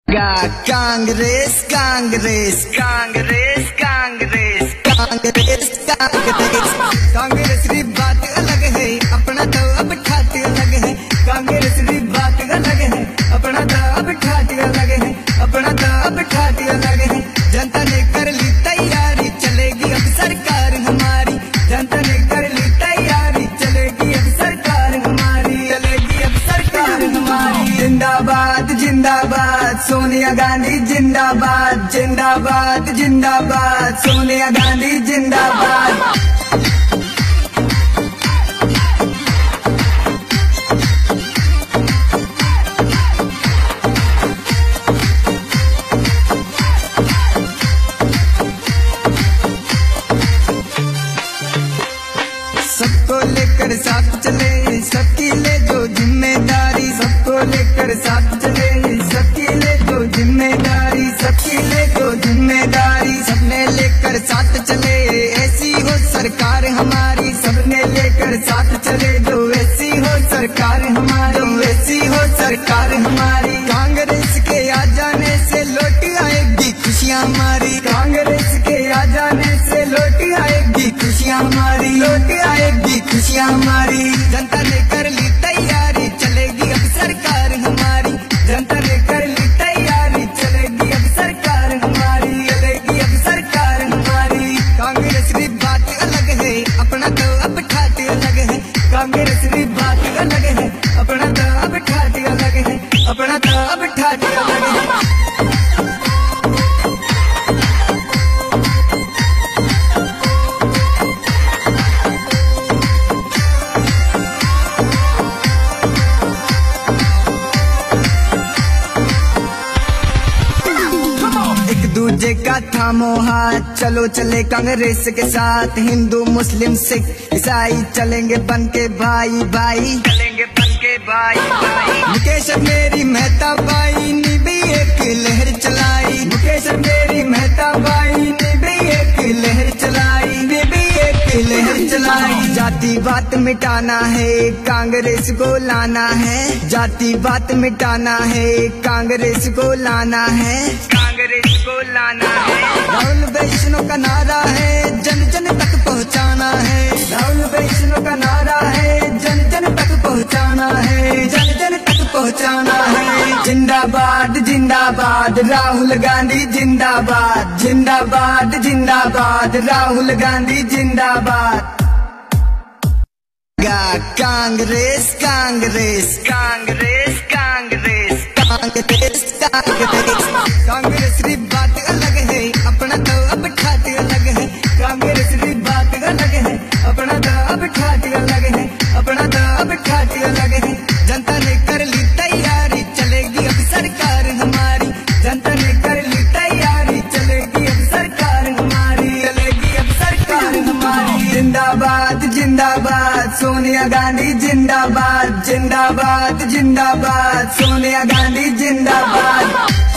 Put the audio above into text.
कांग्रेस कांग्रेस कांग्रेस कांग्रेस कांग्रेस कांग्रेस कांग्रेस की बात अलग है, अपना तो अब ठाट अलग है। कांग्रेस की बात अलग है, अपना तो अब ठाट अलग है, अपना तो अब ठाट अलग है। जनता ने कर ली तैयारी, चलेगी अब सरकार हमारी। जनता ने कर ली तैयारी, चलेगी अब सरकार हमारी, चलेगी अब सरकार हमारी। जिंदाबाद जिंदाबाद सोनिया गांधी जिंदाबाद, जिंदाबाद जिंदाबाद सोनिया गांधी जिंदाबाद। सबको लेकर साथ चले, सबकी ले जो जिम्मेदारी। सबको लेकर साथ चले, सबकी ले जो जिम्मेदारी, सबकी ले जो जिम्मेदारी। सबने लेकर साथ चले, ऐसी हो सरकार हमारी। सबने लेकर साथ चले, जो ऐसी हो सरकार हमारी, जो ऐसी हो सरकार हमारी। कांग्रेस के आ जाने से लौट आएगी खुशियाँ हमारी। कांग्रेस के आ जाने से लौट आएगी खुशियाँ हमारी, लौट आएगी खुशियाँ हमारी। जनता ने कर ली तैयारी, चलेगी अब सरकार हमारी। जनता ने कर ली तैयारी, चलेगी अब सरकार हमारी, चलेगी अब सरकार हमारी। कांग्रेस की बात अलग है, अपना तो अब ठाट अलग है। कांग्रेस की बात अलग है, अपना तो अब ठाट अलग है, अपना तो अब ठाट अलग है। दूजे का थामो हाथ, चलो चले कांग्रेस के साथ। हिंदू मुस्लिम सिख ईसाई चलेंगे बन के भाई भाई, चलेंगे बन के भाई भाई। मुकेश मेरी मेहता बाई ने भी एक लहर चलाई। मुकेश मेरी मेहता बाई ने भी एक लहर चलाई, ने भी एक लहर चलाई। जाति बात मिटाना है, कांग्रेस को लाना है। जाति बात मिटाना है, कांग्रेस को लाना है, कांग्रेस को लाना है। राहुल वैष्णव का नारा है, जन जन तक पहुंचाना है। राहुल वैष्णव का नारा है, जन जन तक पहुंचाना है, जन जन तक पहुंचाना है। जिंदाबाद जिंदाबाद राहुल गांधी जिंदाबाद, जिंदाबाद जिंदाबाद राहुल गांधी जिंदाबाद। कांग्रेस कांग्रेस कांग्रेस कांग्रेस कांग्रेस कांग्रेस कांग्रेस की बात अलग है, अपना तो अब ठाट अलग है। कांग्रेस की बात अलग है, अपना तो अब ठाट अलग है, अपना तो अब ठाट अलग है। जनता ने कर ली तैयारी, चलेगी अब सरकार हमारी। जनता ने कर ली तैयारी, चलेगी अब सरकार हमारी, चलेगी अब सरकार हमारी। जिंदाबाद जिंदाबाद सोनिया गांधी जिंदाबाद, जिंदाबाद जिंदाबाद सोनिया गांधी जिंदाबाद।